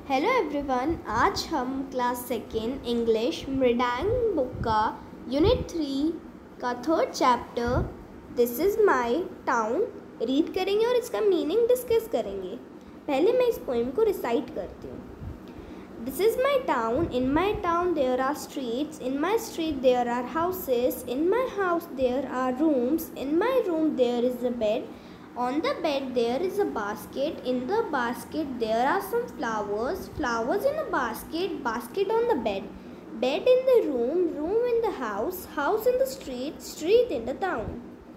Hello everyone, आज हम class second English Mridang book का यूनिट 3 का third chapter this is my town read करेंगे और इसका मीनिंग डिस्कस करेंगे। पहले मैं इस पोएम को रिसाइट करती हूँ। This is my town, in my town there are streets, in my street there are houses, in my house there are rooms, in my room there is a bed. On the bed there is a basket. In the basket there are some flowers. Flowers in a basket. Basket on the bed. Bed in the room. Room in the house. House in the street. Street in the town.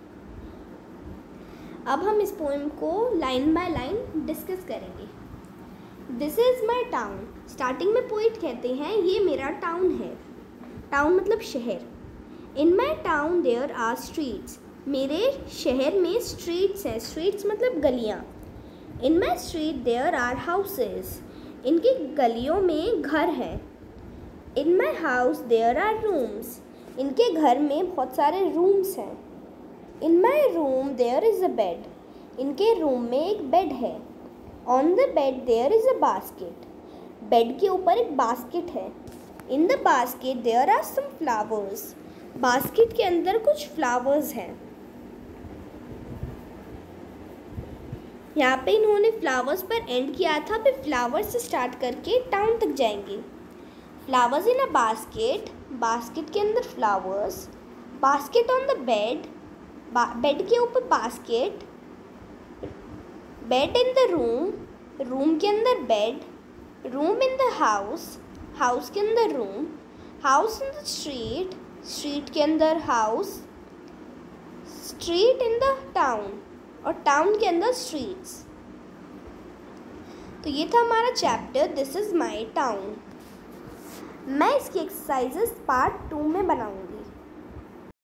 अब हम इस poem को line by line discuss करेंगे। This is my town. Starting में poet कहते हैं ये मेरा टाउन है। टाउन मतलब शहर। In my town there are streets. मेरे शहर में स्ट्रीट्स हैं। स्ट्रीट्स मतलब गलियाँ। In my street there are houses. इनकी गलियों में घर हैं। In my house there are rooms. इनके घर में बहुत सारे रूम्स हैं। In my room there is a bed. इनके रूम में एक बेड है। On the bed there is a basket. Bed के ऊपर एक बास्केट है। In the basket there are some flowers. Basket के अंदर कुछ फ्लावर्स हैं। यहाँ पे इन्होंने फ्लावर्स पर एंड किया था, फिर फ्लावर्स से स्टार्ट करके टाउन तक जाएंगे। Flowers in a basket. Basket के अंदर flowers. Basket on the bed. Bed के ऊपर basket. Bed in the room. Room के अंदर bed. Room in the house. House के अंदर room. House in the street. Street के अंदर house. Street in the town और टाउन के अंदर स्ट्रीट्स। तो ये था हमारा chapter this is my town. मैं इसकी एक्सरसाइजेस पार्ट 2 में बनाऊंगी।